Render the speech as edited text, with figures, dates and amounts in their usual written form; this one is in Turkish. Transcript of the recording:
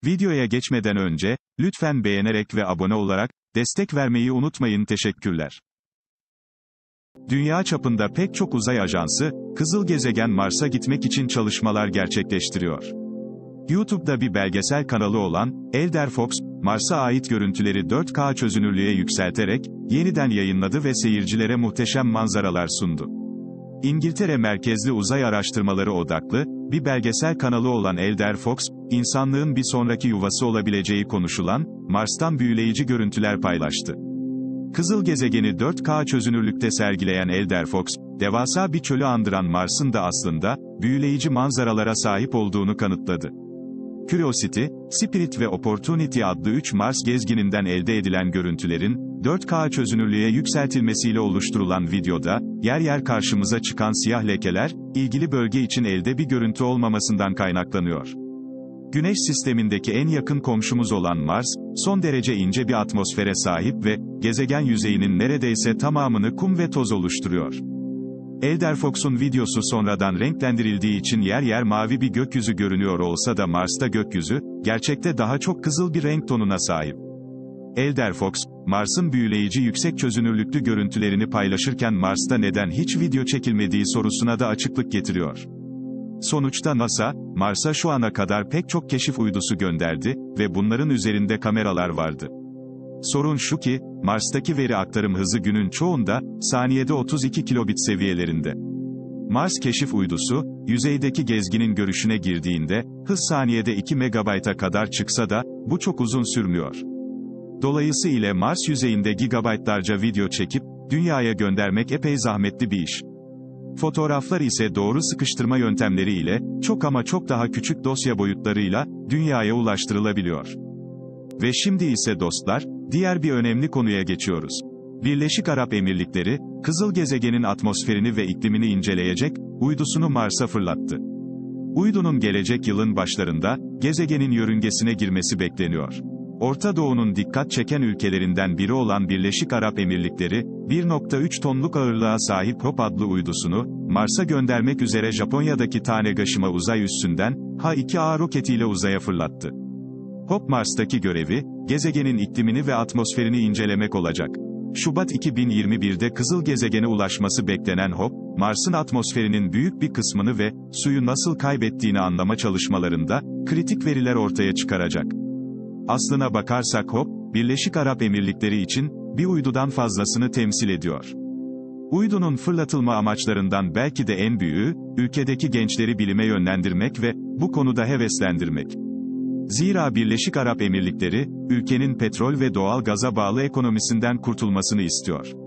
Videoya geçmeden önce, lütfen beğenerek ve abone olarak, destek vermeyi unutmayın. Teşekkürler. Dünya çapında pek çok uzay ajansı, kızıl gezegen Mars'a gitmek için çalışmalar gerçekleştiriyor. YouTube'da bir belgesel kanalı olan, Elder Fox, Mars'a ait görüntüleri 4K çözünürlüğe yükselterek, yeniden yayınladı ve seyircilere muhteşem manzaralar sundu. İngiltere merkezli uzay araştırmaları odaklı, bir belgesel kanalı olan Elder Fox, insanlığın bir sonraki yuvası olabileceği konuşulan, Mars'tan büyüleyici görüntüler paylaştı. Kızıl gezegeni 4K çözünürlükte sergileyen Elder Fox, devasa bir çölü andıran Mars'ın da aslında, büyüleyici manzaralara sahip olduğunu kanıtladı. Curiosity, Spirit ve Opportunity adlı 3 Mars gezgininden elde edilen görüntülerin, 4K çözünürlüğe yükseltilmesiyle oluşturulan videoda, yer yer karşımıza çıkan siyah lekeler, ilgili bölge için elde bir görüntü olmamasından kaynaklanıyor. Güneş sistemindeki en yakın komşumuz olan Mars, son derece ince bir atmosfere sahip ve, gezegen yüzeyinin neredeyse tamamını kum ve toz oluşturuyor. Elder Fox'un videosu sonradan renklendirildiği için yer yer mavi bir gökyüzü görünüyor olsa da Mars'ta gökyüzü, gerçekte daha çok kızıl bir renk tonuna sahip. Elder Fox, Mars'ın büyüleyici yüksek çözünürlüklü görüntülerini paylaşırken Mars'ta neden hiç video çekilmediği sorusuna da açıklık getiriyor. Sonuçta NASA, Mars'a şu ana kadar pek çok keşif uydusu gönderdi ve bunların üzerinde kameralar vardı. Sorun şu ki, Mars'taki veri aktarım hızı günün çoğunda, saniyede 32 kilobit seviyelerinde. Mars keşif uydusu, yüzeydeki gezginin görüşüne girdiğinde, hız saniyede 2 megabayta kadar çıksa da, bu çok uzun sürmüyor. Dolayısıyla Mars yüzeyinde gigabaytlarca video çekip, dünyaya göndermek epey zahmetli bir iş. Fotoğraflar ise doğru sıkıştırma yöntemleri ile, çok ama çok daha küçük dosya boyutlarıyla, dünyaya ulaştırılabiliyor. Ve şimdi ise dostlar, diğer bir önemli konuya geçiyoruz. Birleşik Arap Emirlikleri, kızıl gezegenin atmosferini ve iklimini inceleyecek, uydusunu Mars'a fırlattı. Uydunun gelecek yılın başlarında, gezegenin yörüngesine girmesi bekleniyor. Orta Doğu'nun dikkat çeken ülkelerinden biri olan Birleşik Arap Emirlikleri, 1,3 tonluk ağırlığa sahip HOP adlı uydusunu, Mars'a göndermek üzere Japonya'daki Tanegashima uzay üssünden, H2A roketiyle uzaya fırlattı. HOP Mars'taki görevi, gezegenin iklimini ve atmosferini incelemek olacak. Şubat 2021'de kızıl gezegene ulaşması beklenen HOP, Mars'ın atmosferinin büyük bir kısmını ve suyu nasıl kaybettiğini anlama çalışmalarında, kritik veriler ortaya çıkaracak. Aslına bakarsak HOP, Birleşik Arap Emirlikleri için, bir uydudan fazlasını temsil ediyor. Uydunun fırlatılma amaçlarından belki de en büyüğü, ülkedeki gençleri bilime yönlendirmek ve, bu konuda heveslendirmek. Zira Birleşik Arap Emirlikleri, ülkenin petrol ve doğal gaza bağlı ekonomisinden kurtulmasını istiyor.